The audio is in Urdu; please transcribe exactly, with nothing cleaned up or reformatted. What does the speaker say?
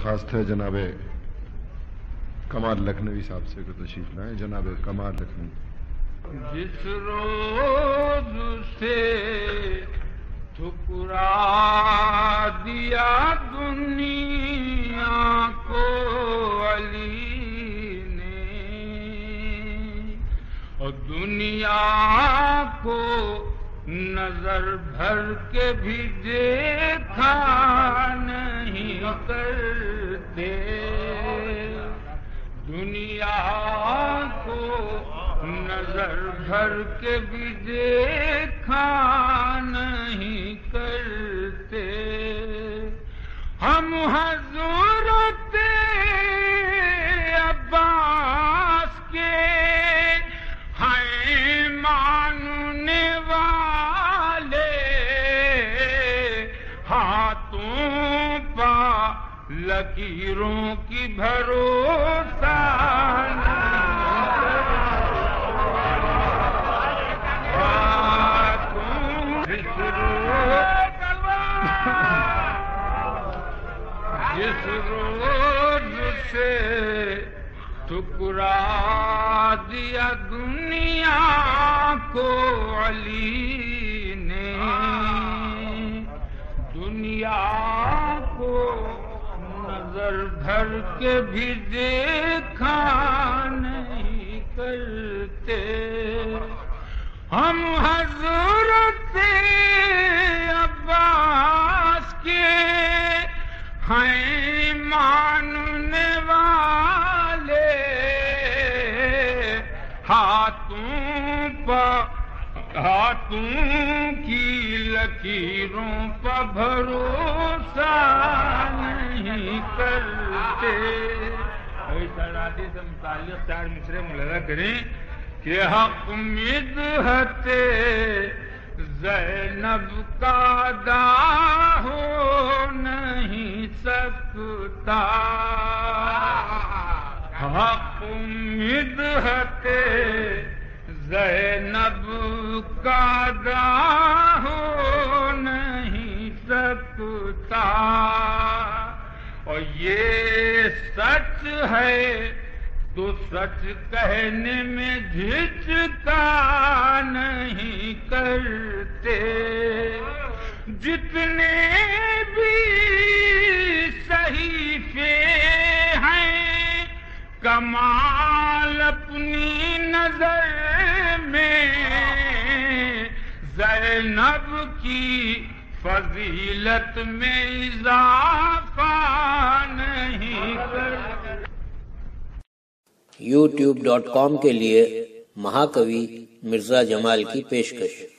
درخواست ہے جناب کمال لکھنوی صاحب سے کہ تشریف لائیں. جناب کمال لکھنوی. جس روز سے ٹھکرا دیا دنیا کو علی نے، اور دنیا کو نظر بھر کے بھی دیکھا نہیں کرتے، دنیا کو نظر بھر کے بھی دیکھا نہیں کرتے. ہم حضرت عباس کے ہیں ماننے والے، ہاتھوں پا لکیروں کی بھروسہ جس روز سے ٹھکرا دیا دنیا کو علی نے، دنیا کو نظر بھر کے بھی دیکھا نہیں کرتے. ہم حضرت عباس کے ہیں ماننے والے، ہاتھوں پر ہاتھوں کی لکیروں پر بھروسہ نہیں کرتے. ایسا رادی سے متعلق چار مصرے ملاحظہ کریں کہ حق مدحت زینب کا ادا ہو نہیں سکتا، حق مدحت زینب کا ادا ہو نہیں سکتا. اور یہ سچ ہے تو سچ کہنے میں جھجکا نہیں کرتے، جتنے بھی صحیفے ہیں کمال اپنی نظر میں زینب کی فضیلت میں اضافہ نہیں کرتے. یوٹیوب ڈاٹ کام کے لیے مہاکوی مرزا جمال کی پیشکش.